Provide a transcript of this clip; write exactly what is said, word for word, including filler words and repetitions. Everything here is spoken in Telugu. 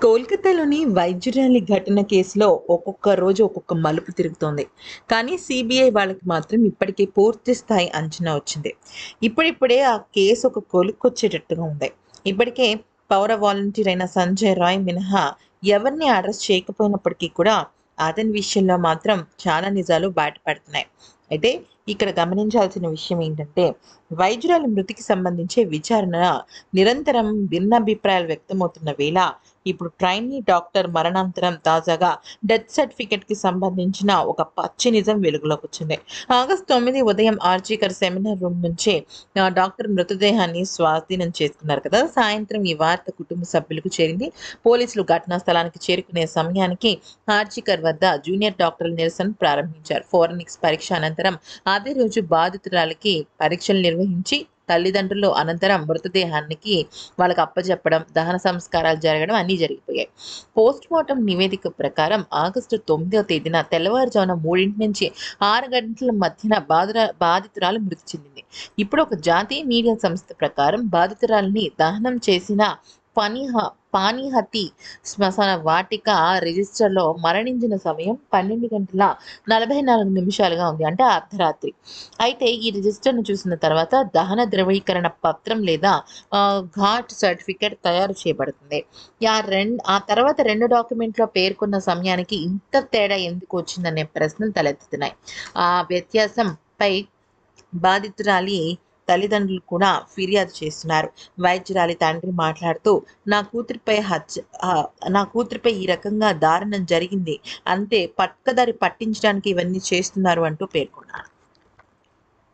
కోల్కతాలోని వైద్యురాలి ఘటన కేసులో ఒక్కొక్క రోజు ఒక్కొక్క మలుపు తిరుగుతోంది. కానీ సీబీఐ వాళ్ళకి మాత్రం ఇప్పటికే పూర్తి స్థాయి అంచనా వచ్చింది. ఇప్పుడిప్పుడే ఆ కేసు ఒక కొలుక్కొచ్చేటట్టుగా ఉంది. ఇప్పటికే పౌర వాలంటీర్ అయిన సంజయ్ రాయ్ మినహా ఎవరిని అరెస్ట్ చేయకపోయినప్పటికీ కూడా అతని విషయంలో మాత్రం చాలా నిజాలు బయటపడుతున్నాయి. అయితే ఇక్కడ గమనించాల్సిన విషయం ఏంటంటే, వైద్యురాలి మృతికి సంబంధించి విచారణ నిరంతరం భిన్నాభిప్రాయాలు వ్యక్తమవుతున్న వేళ ఇప్పుడు ట్రైనీ డాక్టర్ మరణాంతరం తాజాగా డెత్ సర్టిఫికెట్‌కి సంబంధించిన ఒక పచ్చి నిజం వెలుగులోకి వచ్చింది. ఆగస్టు తొమ్మిది ఉదయం ఆర్జికర్ సెమినార్ రూమ్ నుంచి ఆహ్, డాక్టర్ మృతదేహాన్ని స్వాధీనం చేసుకున్నారు కదా! సాయంత్రం ఈ వార్త కుటుంబ సభ్యులకు చేరింది. పోలీసులు ఘటనా స్థలానికి చేరుకునే సమయానికి ఆర్జికర్ వద్ద జూనియర్ డాక్టర్లు నిరసన ప్రారంభించారు. ఫోరెన్సిక్స్ పరీక్ష అనంతరం అదే రోజు బాధితురాలికి పరీక్షలు నిర్వహించి తల్లిదండ్రులు అనంతరం మృతదేహానికి వాళ్ళకి అప్పజెప్పడం, దహన సంస్కారాలు జరగడం అన్నీ జరిగిపోయాయి. పోస్ట్‌మార్టం నివేదిక ప్రకారం ఆగస్టు తొమ్మిదవ తేదీన తెల్లవారుజామున మూడు నుంచి ఆరు గంటల మధ్యన బాధుర బాధితురాలు మృతి చెందింది. ఇప్పుడు ఒక జాతీయ మీడియా సంస్థ ప్రకారం బాధితురాలిని దహనం చేసిన పనిహ పానీహతి శ్మశాన వాటిక రిజిస్టర్‌లో మరణించిన సమయం పన్నెండు గంటల నలభై నాలుగు నిమిషాలుగా ఉంది. అంటే అర్ధరాత్రి. అయితే ఈ రిజిస్టర్‌ను చూసిన తర్వాత దహన ధృవీకరణ పత్రం లేదా ఆహ్, ఘాట్ సర్టిఫికేట్ తయారు చేయబడుతుంది. యా రెం ఆ తర్వాత రెండు డాక్యుమెంట్‌లో పేర్కొన్న సమయానికి ఇంత తేడా ఎందుకు వచ్చిందనే ప్రశ్నలు తలెత్తుతున్నాయి. ఆ వ్యత్యాసంపై బాధితురాలి తల్లిదండ్రులు కూడా ఫిర్యాదు చేస్తున్నారు. వైద్యురాలి తండ్రి మాట్లాడుతూ, "నా కూతురిపై హత్య ఆహ్, నా కూతురిపై ఈ రకంగా దారుణం జరిగింది. అంతే పక్కదారి పట్టించడానికి ఇవన్నీ చేస్తున్నారు" అంటూ పేర్కొన్నారు.